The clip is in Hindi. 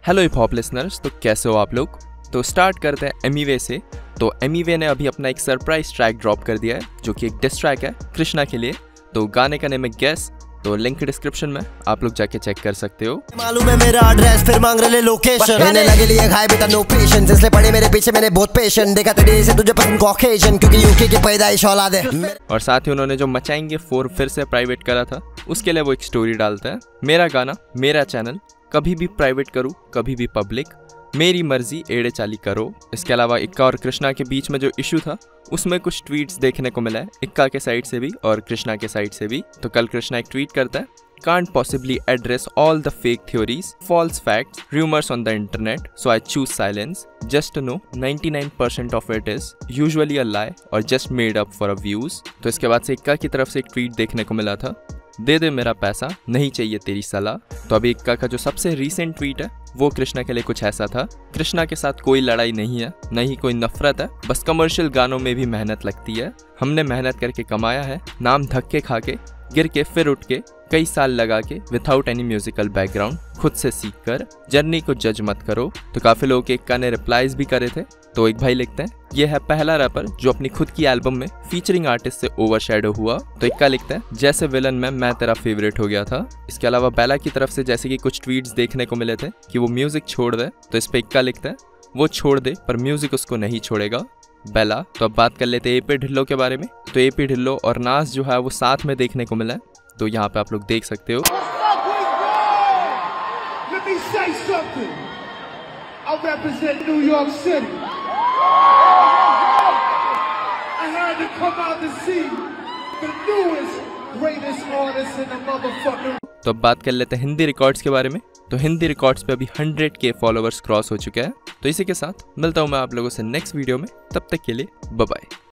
हेलो हिप हॉप लिसनर्स, तो कैसे हो आप लोग। तो स्टार्ट करते हैं एमीवे से। तो एमीवे ने अभी अपना एक सरप्राइज ट्रैक ड्रॉप कर दिया है जो कि एक डिस ट्रैक है कृष्णा के लिए। तो गाने का नेम है गेस। तो लिंक डिस्क्रिप्शन में आप लोग जाके चेक कर सकते हो। मालूम है मेरा एड्रेस फिर मांग रहे लोकेशन, मैंने लगे लिए खाए बेटा नो पेशेंस, इसलिए पड़े मेरे पीछे मैंने बहुत पेशेंट देखा तेरे से तुझे पसंद कॉकेशियन क्योंकि यूके की पैदाइश औलाद है। और साथ ही उन्होंने जो मचाएंगे 4 फिर से प्राइवेट करा था, उसके लिए वो एक स्टोरी डालता है, मेरा गाना मेरा चैनल, कभी भी प्राइवेट करूँ कभी भी पब्लिक, मेरी मर्जी एड़े चाली करो। इसके अलावा इक्का और कृष्णा के बीच में जो इशू था उसमें कुछ ट्वीट्स देखने को मिला है, इक्का के साइड से भी और कृष्णा के साइड से भी। तो कल कृष्णा एक ट्वीट करता है, can't possibly address all the fake theories, false facts, rumors on the internet, so I choose silence. Just to know 99% of it is usually a lie or just made up for a views. तो इसके बाद से इक्का की तरफ से एक ट्वीट देखने को मिला था, दे दे मेरा पैसा, नहीं चाहिए तेरी सलाह। तो अभी इक्का का जो सबसे रीसेंट ट्वीट है वो कृष्णा के लिए कुछ ऐसा था, कृष्णा के साथ कोई लड़ाई नहीं है, न ही कोई नफरत है, बस कमर्शियल गानों में भी मेहनत लगती है। हमने मेहनत करके कमाया है, नाम धक्के खा के, गिर के फिर उठ के, कई साल लगा के, विदाउट एनी म्यूजिकल बैकग्राउंड, खुद से सीख कर, जर्नी को जज मत करो। तो काफी लोगों के इक्का ने रिप्लाईज भी करे थे। तो एक भाई लिखते हैं, ये है पहला रैपर जो अपनी खुद की एल्बम में फीचरिंग आर्टिस्ट से ओवरशैडो हुआ। तो इक्का लिखता है, जैसे विलन में मैं तेरा फेवरेट हो गया था। इसके अलावा बेला की तरफ से जैसे कि कुछ ट्वीट्स देखने को मिले थे कि वो म्यूजिक छोड़ दे, तो इस पे इक्का लिखता है, वो छोड़ दे पर म्यूजिक उसको नहीं छोड़ेगा बेला। तो अब बात कर लेते हैं एपी ढिल्लो के बारे में। तो एपी ढिल्लो और नाज जो है वो साथ में देखने को मिला है, तो यहाँ पे आप लोग देख सकते हो। तो अब बात कर लेते हैं हिंदी रिकॉर्ड्स के बारे में। तो हिंदी रिकॉर्ड्स पे अभी 100K फॉलोवर्स क्रॉस हो चुके हैं। तो इसी के साथ मिलता हूँ मैं आप लोगों से नेक्स्ट वीडियो में, तब तक के लिए बाय बाय।